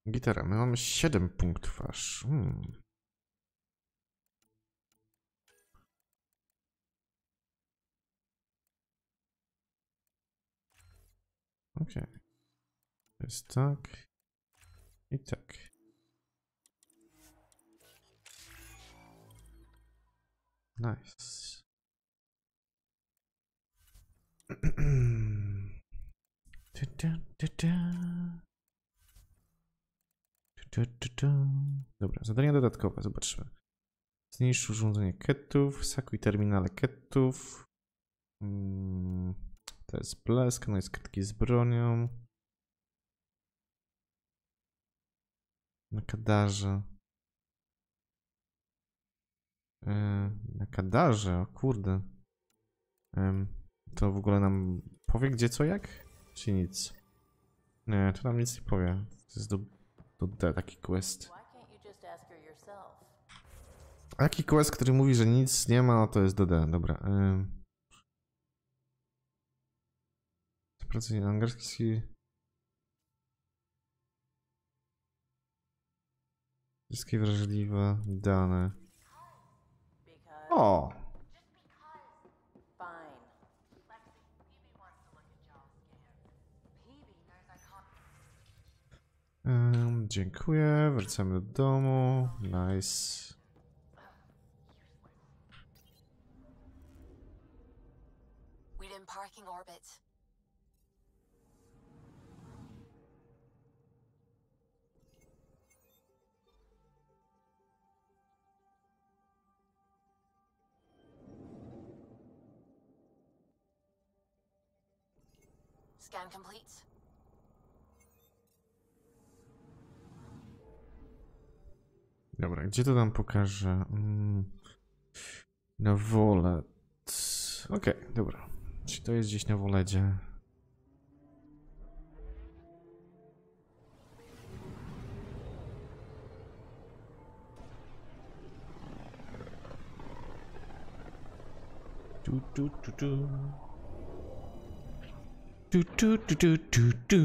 Gitara, my mamy 7 punktów aż. Okej. To jest tak. I tak. Nice. Dobra, zadania dodatkowe, zobaczmy. Zniszcz urządzenie ketów, sakuj terminale ketów. To jest blesk, no jest kartki z bronią. Na kadarze. Na kadarze, o kurde. To w ogóle nam powie gdzie, co, jak? Czy nic? Nie, to nam nic nie powie. To jest do D taki quest. A jaki quest, który mówi, że nic nie ma, no to jest do D, dobra. Sprawdzenie angielski. Wszystkie wrażliwe dane. O! Dziękuję, wracamy do domu. Nice. Parking orbit. Scan complete. Dobra, gdzie to nam pokaże? Na Wolet. Okej, dobra. Czy to jest gdzieś na Woledzie? Tu, tu, tu, tu. Tu, tu, tu, tu, tu, tu.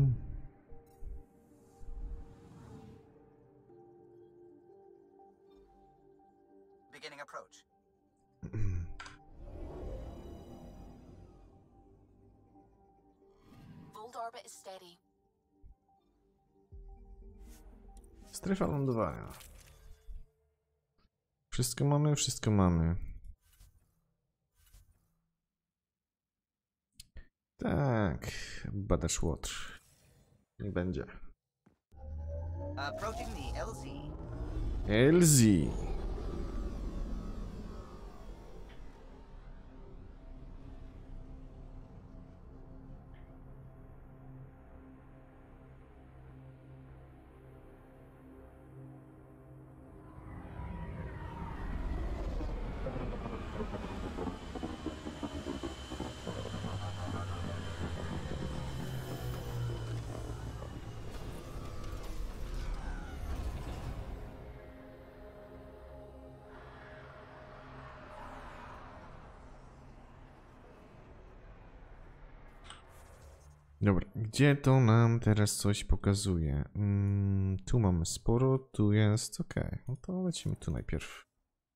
Beginning approach. Volt orbit is steady. Strefa lądowania. Wszystko mamy, wszystko mamy. Tak, badacz łotr. Nie będzie. Approaching the LZ. LZ. Dobra, gdzie to nam teraz coś pokazuje? Tu mamy sporo, tu jest, okej. No to lecimy tu najpierw.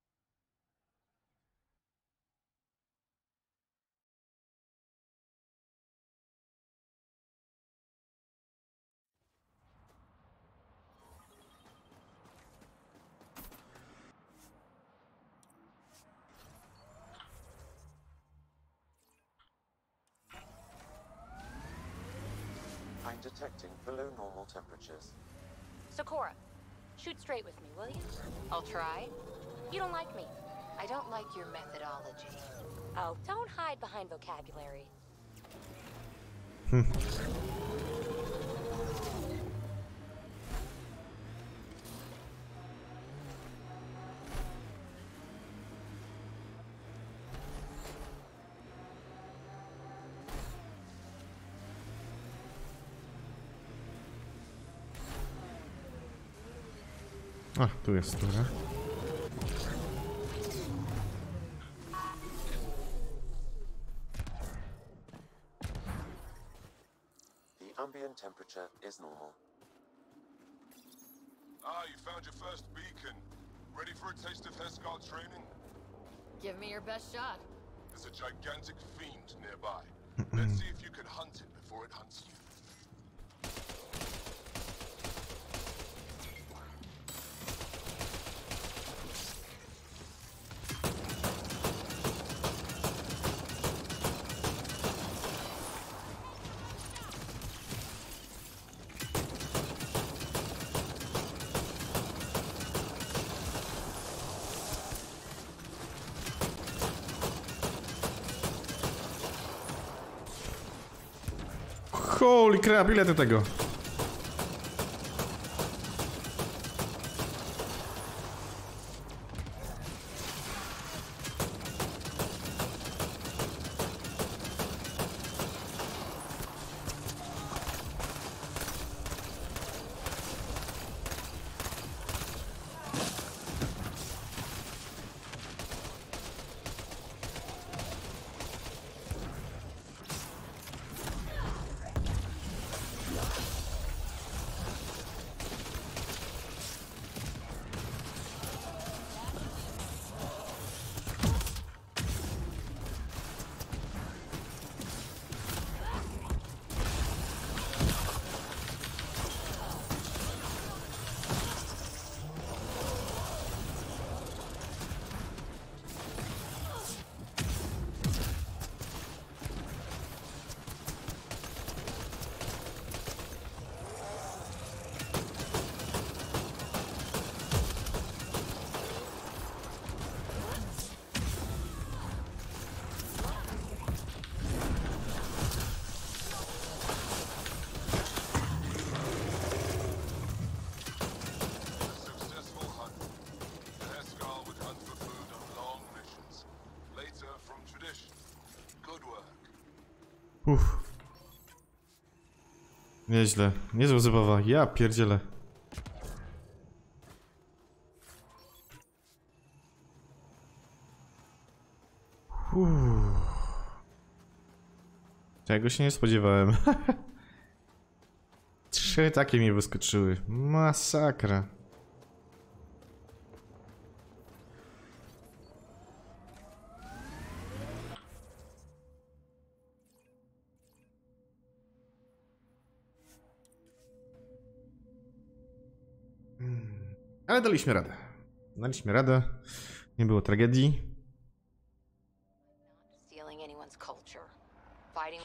I'm detecting below normal temperatures. Sakura, shoot straight with me, will you? I'll try. You don't like me. I don't like your methodology. Oh, don't hide behind vocabulary. A, tu jest, dobra. The ambient temperature is normal. Ah, you found your first beacon. Ready for a taste of Heskar training? Give me your best shot. There's a gigantic fiend nearby. Let's see if you can hunt it before it hunts you. Holy crap, ile ty tego? Uff. Nieźle. Niezła zabawa. Ja pierdzielę. Tego się nie spodziewałem. 3 takie mi wyskoczyły. Masakra. Ale daliśmy radę. Daliśmy radę. Nie było tragedii. Stealing anyone's culture. Fighting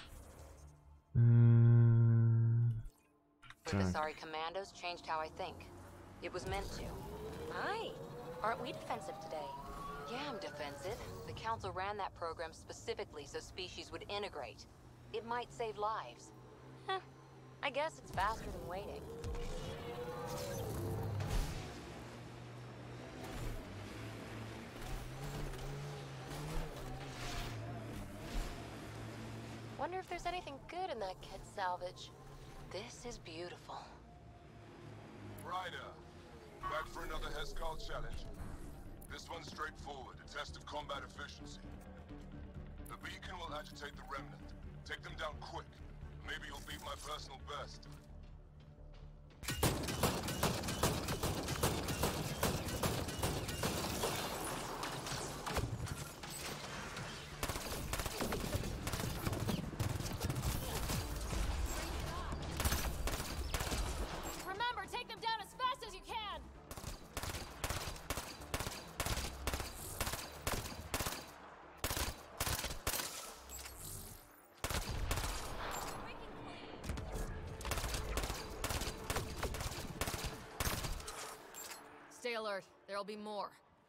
with the Asari commandos changed how I think. It was meant to. Hi. Aren't we defensive today? Yeah, I'm defensive. The Council ran that program specifically so species would integrate. It might save lives. Huh. I guess it's faster than waiting. Wonder if there's anything good in that kid salvage. This is beautiful. Ryder, back for another Heskar challenge. This one's straightforward, a test of combat efficiency. The beacon will agitate the remnant. Take them down quick. Maybe you'll beat my personal best. Remember, take them down as fast as you can! Stay alert. There'll be more.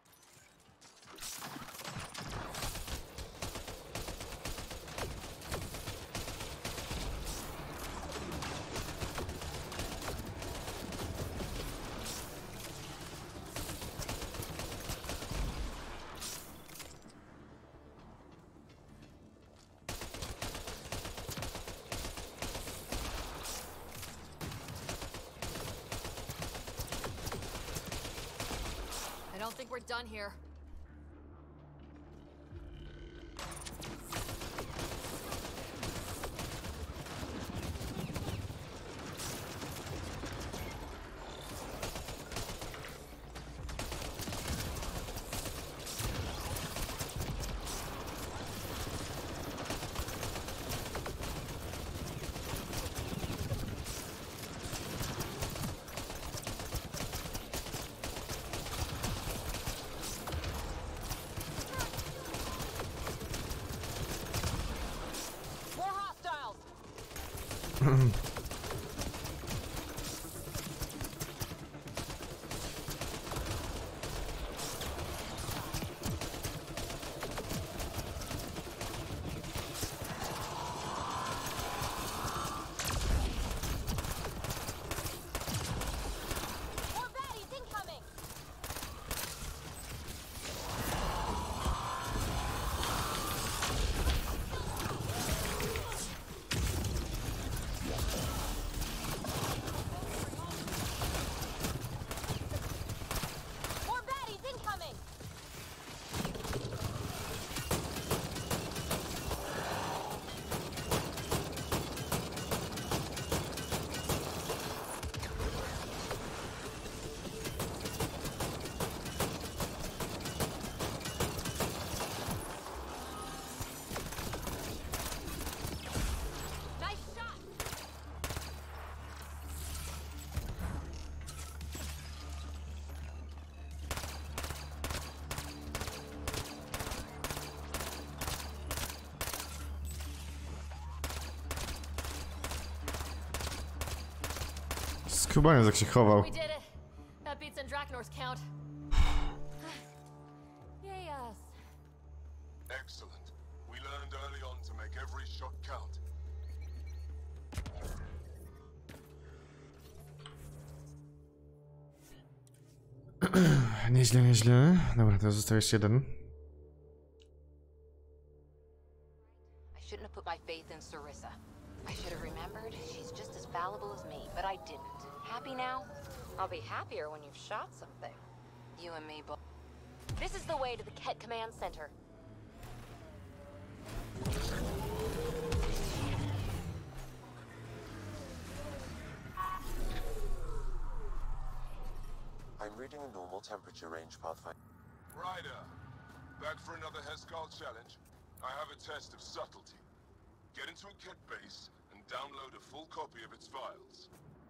I don't think we're done here. More baddies incoming! More baddies incoming! Nice shot! Skubaniec jak się chował. We did it! That beats Andrakenor's count. Yay us. Excellent. We learned early on to make every shot count. Nieźle, nieźle. Dobra, teraz został jeszcze jeden. I shouldn't have put my faith in Sarissa. I should have remembered she's just as fallible as me, but I didn't. Happy now? I'll be happier when you've shot something. You and me both. This is the way to the Ket Command Center. I'm reading a normal temperature range, Pathfinder. Ryder, back for another Heskal challenge. I have a test of subtlety. Get into a Ket base and download a full copy of its files.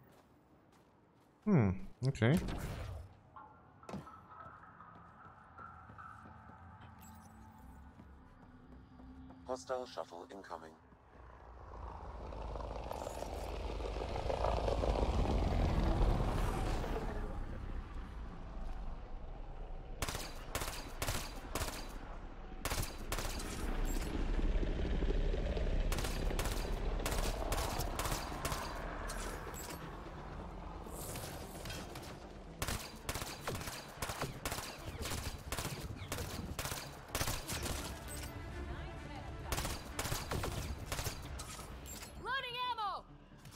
Okej. Hostile shuttle incoming. Loading ammo!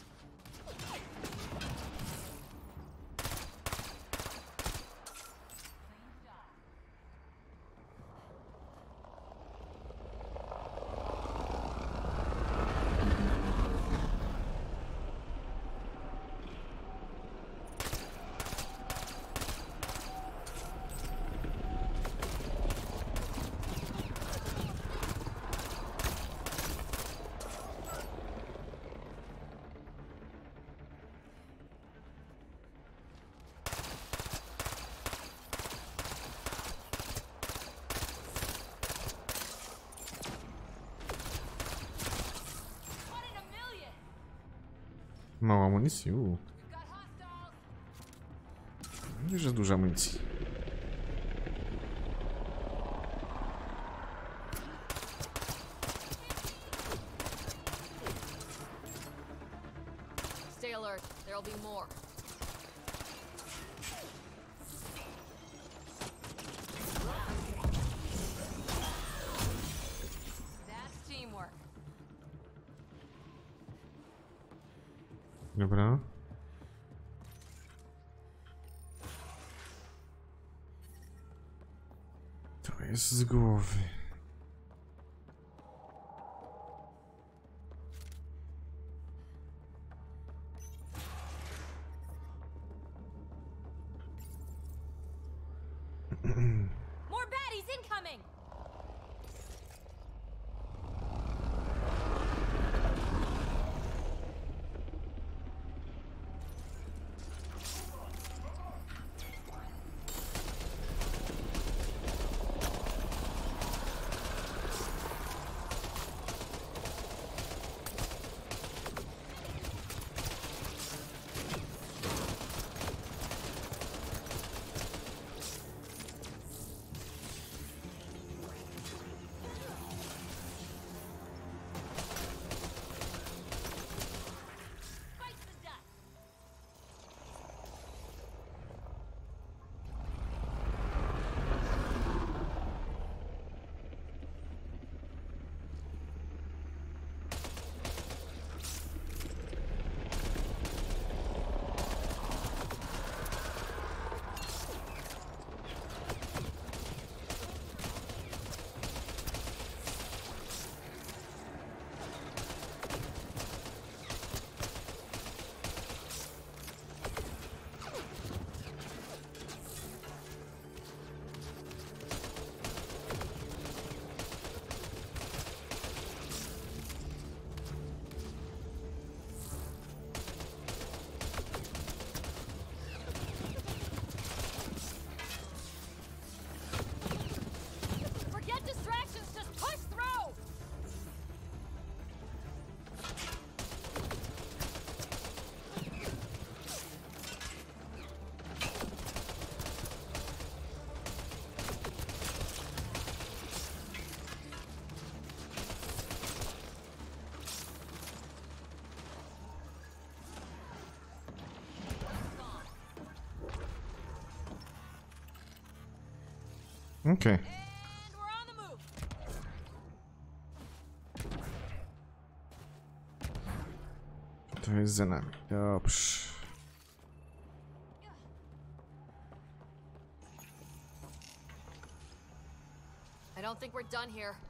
One in a million! Mało amunicji. We've got hostiles! Wiesz, że dużo amunicji. Stay alert. There'll be more. That's teamwork. Dobra. To jest z głowy. More baddies incoming! Okej. To jest za nami. Dobrze. I don't think we're done here.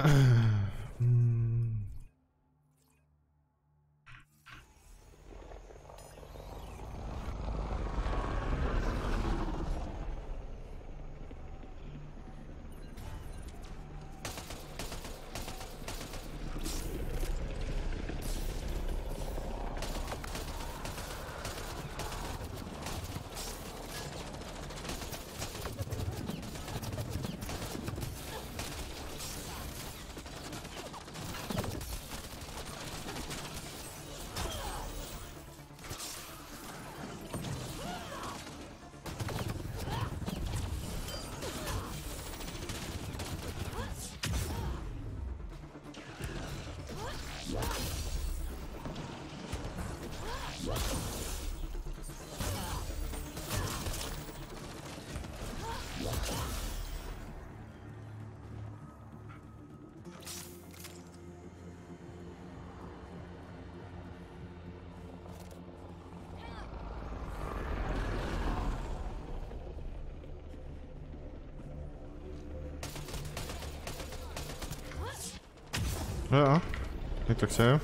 O, jak to chciałem?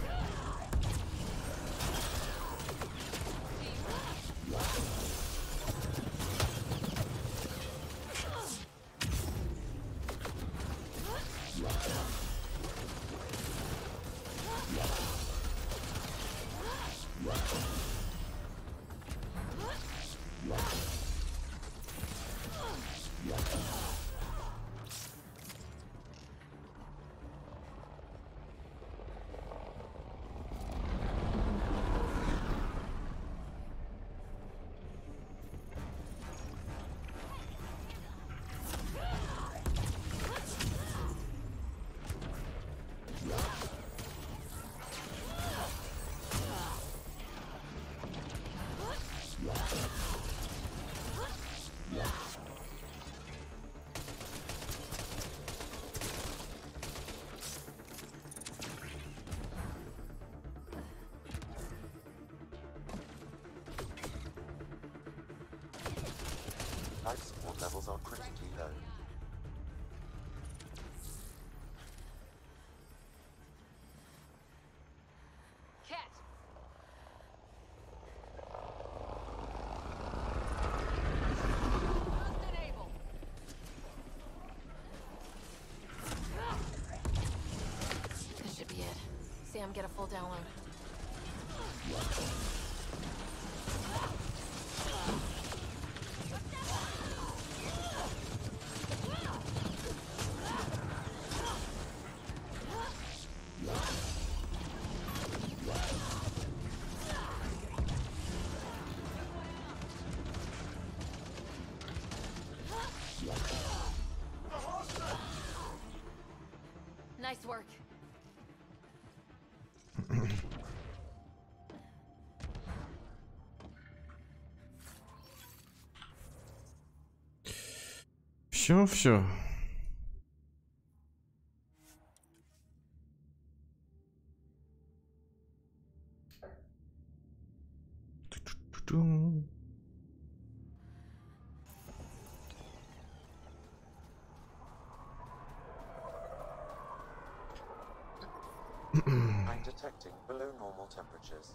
Life support levels are critically low. Cat! Boost enable. This should be it. Sam, get a full download. Nice work. Wsio, wsio. Tu. I'm detecting below normal temperatures.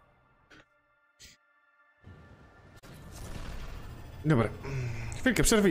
Dobra. Chwilkę przerwy